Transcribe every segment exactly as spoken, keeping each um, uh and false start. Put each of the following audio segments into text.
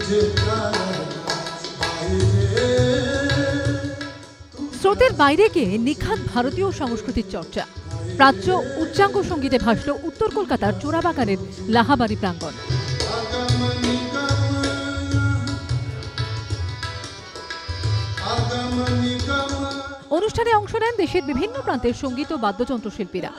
স্রোতের বাইরে গিয়ে নিখাত ভারতীয় সংস্কৃতির চর্চা। প্রাচ্য উচ্চাঙ্গ সঙ্গীতে ভাসল উত্তর কলকাতার চোরাবাগানের লাহাবাড়ি প্রাঙ্গণ। অনুষ্ঠানে অংশ নেন দেশের বিভিন্ন প্রান্তের সঙ্গীত ও বাদ্যযন্ত্র শিল্পীরা।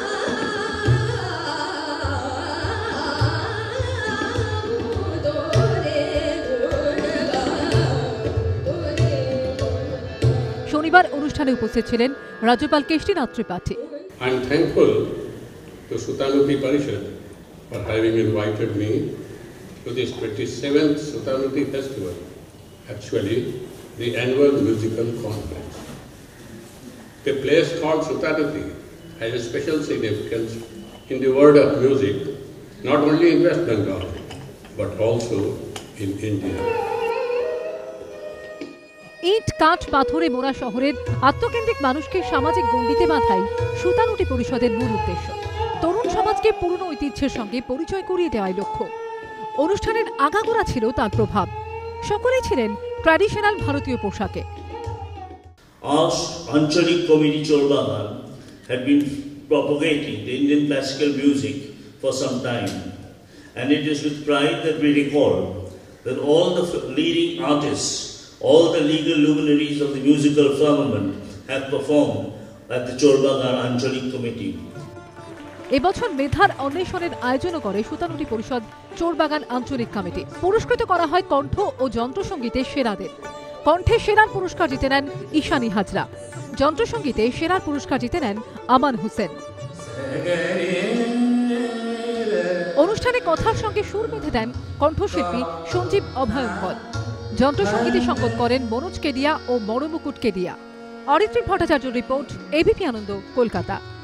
শনিবার অনুষ্ঠানে উপস্থিত ছিলেন রাজ্যপাল Keshari Nath Tripathi. I am thankful to Sutanuti Parishad for having invited me to this twenty-seventh Sutanuti Festival, actually the annual musical conference. The place called Sutanuti has a special significance in the world of music, not only in West Bengal, but also in India. ইট কাঠ পাথরে মোড়া শহরের আত্মকেন্দ্রিক মানুষকে সামাজিক গণ্ডিতে বাঁধাই সুতানুটি পরিষদের মূল উদ্দেশ্য। তরুণ সমাজকে পুরনো ঐতিহ্যের সঙ্গে পরিচয় করিয়ে দেওয়াই লক্ষ্য। অনুষ্ঠানের আগাগোড়া ছিল তার প্রভাব। সকলেই ছিলেন ট্র্যাডিশনাল ভারতীয় পোশাকে। Our Anchalik committee Chorbagan had been propagating the Indian classical music for some time, and it is with pride that we recall that all the leading artists, all the legal luminaries of the musical firmament have performed at the Chorbagan Anchalik Committee. এবছর মেধার অন্বেষণের আয়োজনও করে সুতানুটি পরিষদ চোরবাগান আঞ্চলিক committee. পুরস্কৃত করা হয় কণ্ঠ ও যন্ত্রসঙ্গীতে সেরাদের। কণ্ঠে সেরার পুরস্কার জিতে নেন ঈশানী হাজরা, যন্ত্রসঙ্গীতে সেরার পুরস্কার জিতে নেন আমান হোসেন। অনুষ্ঠানে কথার সঙ্গে সুর বেঁধে দেন কণ্ঠশিল্পী সঞ্জীব অভয়ঙ্কর। যন্ত্রসঙ্গীতে সঙ্গত করেন মনোজ কেডিয়া ও মরমুকুট কেডিয়া। Aritri Bhattacharya report, ABP Ananda, Kolkata.